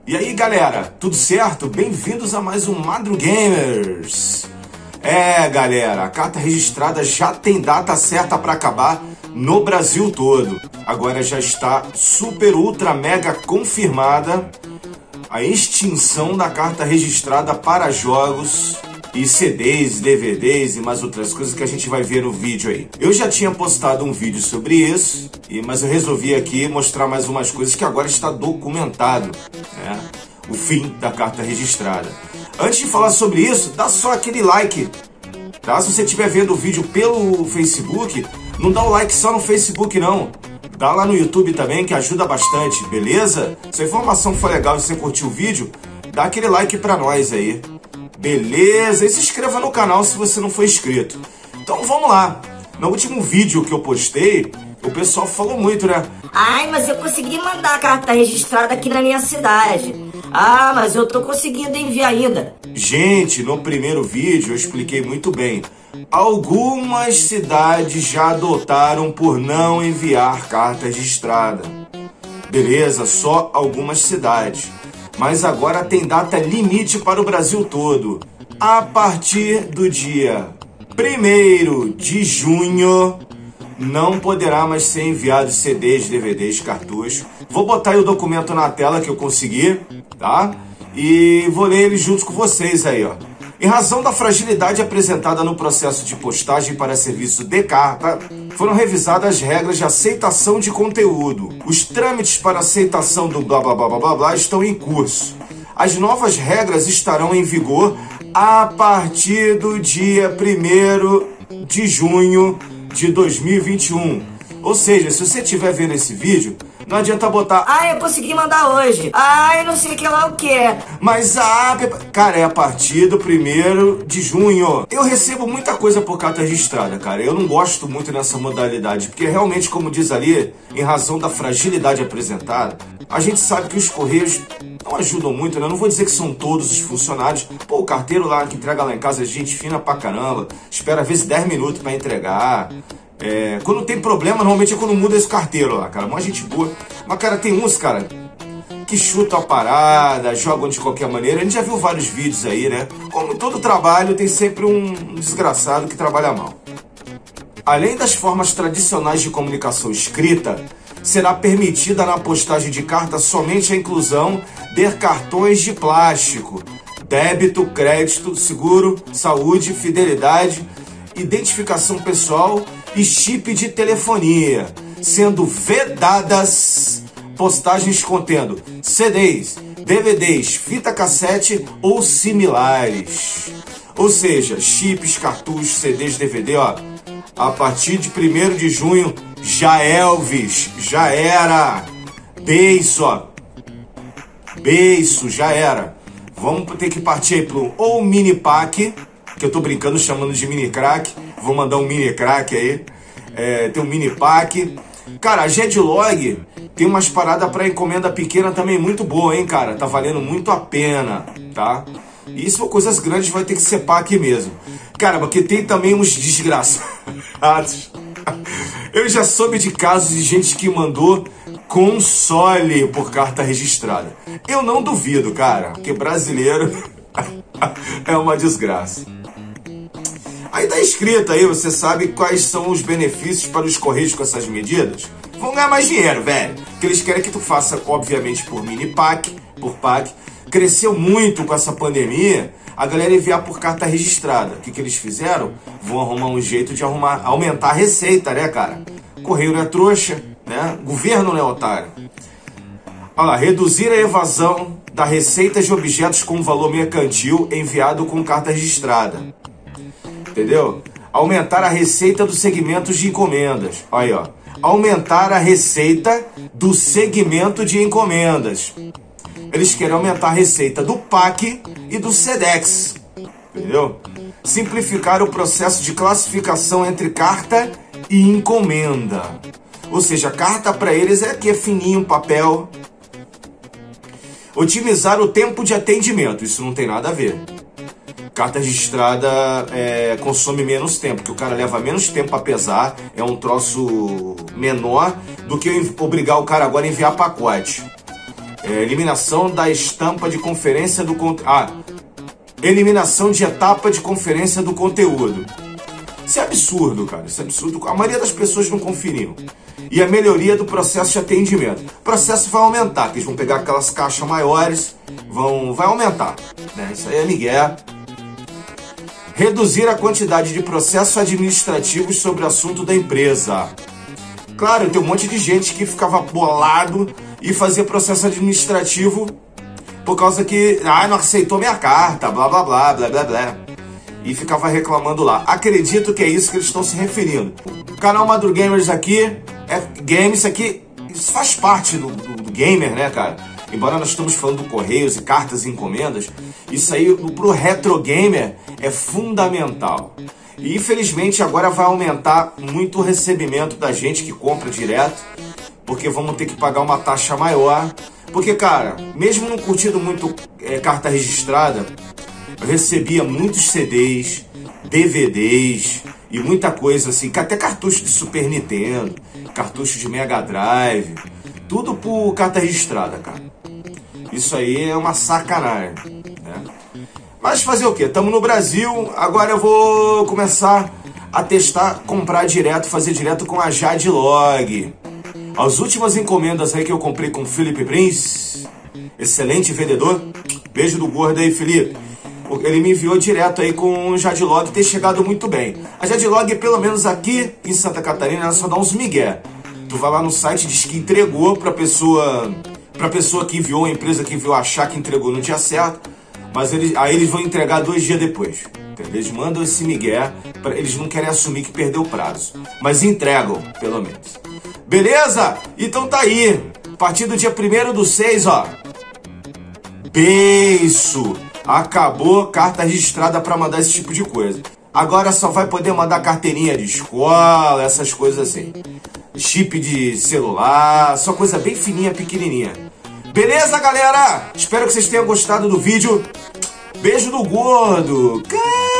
E aí galera, tudo certo? Bem-vindos a mais um Madrugamers. Galera, a carta registrada já tem data certa para acabar no Brasil todo. Agora já está super ultra mega confirmada a extinção da carta registrada para jogos e CDs, DVDs e mais outras coisas que a gente vai ver no vídeo aí. Eu já tinha postado um vídeo sobre isso, mas eu resolvi aqui mostrar mais umas coisas que agora está documentado, né? O fim da carta registrada. Antes de falar sobre isso, dá só aquele like, tá? Se você estiver vendo o vídeo pelo Facebook, não dá o like só no Facebook não. Dá lá no YouTube também, que ajuda bastante, beleza? Se a informação for legal e você curtiu o vídeo, dá aquele like pra nós aí. Beleza? E se inscreva no canal se você não for inscrito. Então vamos lá. No último vídeo que eu postei, o pessoal falou muito, né? Ai, mas eu consegui mandar a carta registrada aqui na minha cidade. Ah, mas eu tô conseguindo enviar ainda. Gente, no primeiro vídeo eu expliquei muito bem. Algumas cidades já adotaram por não enviar carta registrada. Beleza? Só algumas cidades. Mas agora tem data limite para o Brasil todo. A partir do dia 1º de junho, não poderá mais ser enviado CDs, DVDs, cartuchos. Vou botar aí o documento na tela que eu consegui, tá? E vou ler ele junto com vocês aí, ó. Em razão da fragilidade apresentada no processo de postagem para serviço de carta, foram revisadas as regras de aceitação de conteúdo. Os trâmites para aceitação do blá blá blá blá blá blá estão em curso. As novas regras estarão em vigor a partir do dia 1º de junho de 2021. Ou seja, se você estiver vendo esse vídeo, não adianta botar Ah, eu consegui mandar hoje. Ah, eu não sei que lá o que é. Mas cara, é a partir do 1º de junho. Eu recebo muita coisa por carta registrada, cara. Eu não gosto muito nessa modalidade, porque realmente, como diz ali, em razão da fragilidade apresentada, a gente sabe que os correios não ajudam muito, né? Eu não vou dizer que são todos os funcionários. Pô, o carteiro lá que entrega lá em casa é gente fina pra caramba. Espera às vezes 10 minutos pra entregar. Quando tem problema, normalmente é quando muda esse carteiro lá, cara. Uma gente boa. Mas, cara, tem uns, cara, que chutam a parada, jogam de qualquer maneira. A gente já viu vários vídeos aí, né? Como em todo trabalho, tem sempre um desgraçado que trabalha mal. Além das formas tradicionais de comunicação escrita, será permitida na postagem de carta somente a inclusão de cartões de plástico, débito, crédito, seguro, saúde, fidelidade, identificação pessoal e chip de telefonia, sendo vedadas postagens contendo CDs, DVDs, fita cassete ou similares. Ou seja, chips, cartuchos, CDs, DVD, ó, a partir de 1º de junho, já Elvis, já era. Beiço, ó. Beiço, já era. Vamos ter que partir aí pro ou mini pack, que eu tô brincando chamando de mini crack. Vou mandar um mini crack aí. Tem um mini pack. Cara, a Gedlog tem umas paradas para encomenda pequena também muito boa, hein, cara? Tá valendo muito a pena, tá? E se for coisas grandes, vai ter que ser pack mesmo. Cara, porque tem também uns desgraçados. Eu já soube de casos de gente que mandou console por carta registrada. Eu não duvido, cara, porque brasileiro é uma desgraça. Aí tá escrito aí, você sabe quais são os benefícios para os correios com essas medidas? Vão ganhar mais dinheiro, velho. Porque eles querem que tu faça, obviamente, por mini pack, por pack. Cresceu muito com essa pandemia, a galera enviar por carta registrada. O que eles fizeram? Vão arrumar um jeito de aumentar a receita, né, cara? Correio não é trouxa, né? Governo não é otário. Olha lá, reduzir a evasão da receita de objetos com valor mercantil enviado com carta registrada. Entendeu? Aumentar a receita dos segmentos de encomendas. Olha aí, ó. Aumentar a receita do segmento de encomendas. Eles querem aumentar a receita do PAC e do SEDEX. Entendeu? Simplificar o processo de classificação entre carta e encomenda. Ou seja, a carta para eles é fininho, papel. Otimizar o tempo de atendimento. Isso não tem nada a ver. Carta registrada consome menos tempo, porque o cara leva menos tempo a pesar, é um troço menor do que obrigar o cara agora a enviar pacote. Eliminação da estampa de conferência do eliminação de etapa de conferência do conteúdo. Isso é absurdo, cara. Isso é absurdo. A maioria das pessoas não conferiam. E a melhoria do processo de atendimento. O processo vai aumentar, que eles vão pegar aquelas caixas maiores, vai aumentar, né? Isso aí é migué. Reduzir a quantidade de processos administrativos sobre o assunto da empresa. Claro, tem um monte de gente que ficava bolado e fazia processo administrativo por causa que não aceitou minha carta, blá blá blá, blá blá blá. E ficava reclamando lá. Acredito que é isso que eles estão se referindo. O canal Madrugamers aqui é games, isso aqui isso faz parte do gamer, né, cara? Embora nós estamos falando do Correios e cartas e encomendas, isso aí pro retro gamer é fundamental. E infelizmente agora vai aumentar muito o recebimento da gente que compra direto, porque vamos ter que pagar uma taxa maior. Porque, cara, mesmo não curtindo muito carta registrada, eu recebia muitos CDs, DVDs e muita coisa assim, até cartucho de Super Nintendo, cartucho de Mega Drive, tudo por carta registrada, cara. Isso aí é uma sacanagem, né? Mas fazer o quê? Estamos no Brasil, agora eu vou começar a testar, comprar direto, fazer direto com a Jadlog. As últimas encomendas aí que eu comprei com o Felipe Prince, excelente vendedor, beijo do gordo aí, Felipe. Ele me enviou direto aí com o Jadlog, ter chegado muito bem. A Jadlog, pelo menos aqui em Santa Catarina, ela só dá uns migué. Tu vai lá no site, diz que entregou pra pessoa que enviou, a empresa que enviou achar que entregou no dia certo, mas aí eles vão entregar 2 dias depois. Entendeu? Eles mandam esse migué, eles não querem assumir que perdeu o prazo, mas entregam, pelo menos. Beleza? Então tá aí. A partir do dia 1º/6, ó. Beijo! Acabou carta registrada para mandar esse tipo de coisa. Agora só vai poder mandar carteirinha de escola, essas coisas assim. Chip de celular, só coisa bem fininha, pequenininha. Beleza, galera? Espero que vocês tenham gostado do vídeo. Beijo do gordo.